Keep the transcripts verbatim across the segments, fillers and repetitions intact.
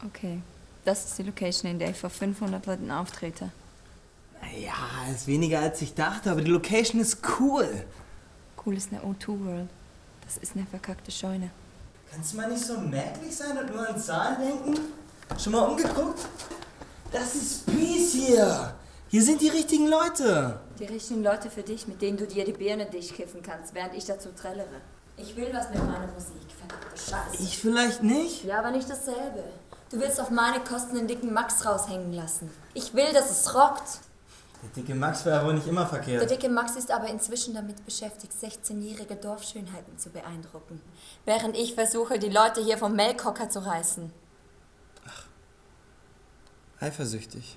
Okay, das ist die Location, in der ich vor fünfhundert Leuten auftrete. Ja, ist weniger als ich dachte, aber die Location ist cool. Cool ist eine O zwei World. Das ist eine verkackte Scheune. Kannst du mal nicht so merklich sein und nur an Zahlen denken? Schon mal umgeguckt? Das ist Peace hier. Hier sind die richtigen Leute. Die richtigen Leute für dich, mit denen du dir die Birne dicht kiffen kannst, während ich dazu trällere. Ich will was mit meiner Musik, verdammte Scheiße. Ich vielleicht nicht? Ja, aber nicht dasselbe. Du willst auf meine Kosten den dicken Max raushängen lassen. Ich will, dass es rockt. Der dicke Max war ja wohl nicht immer verkehrt. Der dicke Max ist aber inzwischen damit beschäftigt, sechzehnjährige Dorfschönheiten zu beeindrucken. Während ich versuche, die Leute hier vom Melkhocker zu reißen. Ach, eifersüchtig.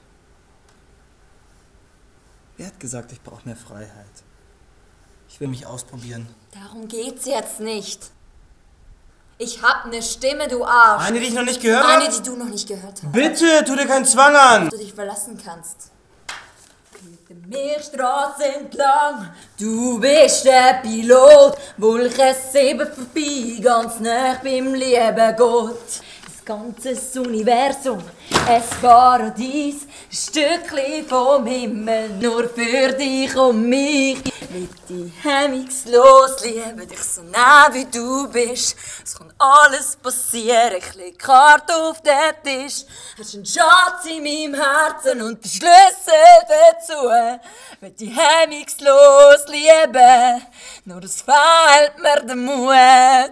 Wer hat gesagt, ich brauche mehr Freiheit? Ich will mich ausprobieren. Darum geht's jetzt nicht. Ich hab ne Stimme, du Arsch. Eine, die ich noch nicht gehört habe? Eine, die du noch nicht gehört hast. Bitte, tu dir keinen Zwang an. Auf du dich verlassen kannst. Mit der Meerstraße entlang, du bist der Pilot, Wolken sieben vorbei, ganz nah beim lieben Gott. Das ganze Universum, ein Paradies, ein Stückchen vom Himmel, nur für dich und mich. Mit dir hemmungslos, liebe dich so nah wie du bist. Es kann alles passieren, ich leg Karte auf den Tisch. Hast einen Schatz in meinem Herzen und den Schlüssel dazu. Mit dir hemmungslos, liebe, nur es fehlt mir der Mut.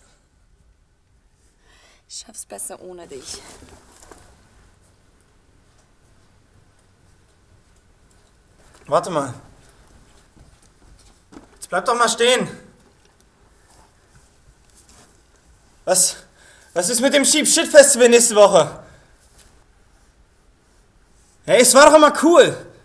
Ich schaff's besser ohne dich. Warte mal. Jetzt bleib doch mal stehen. Was, was ist mit dem Cheap Shit Festival nächste Woche? Hey, es war doch immer cool.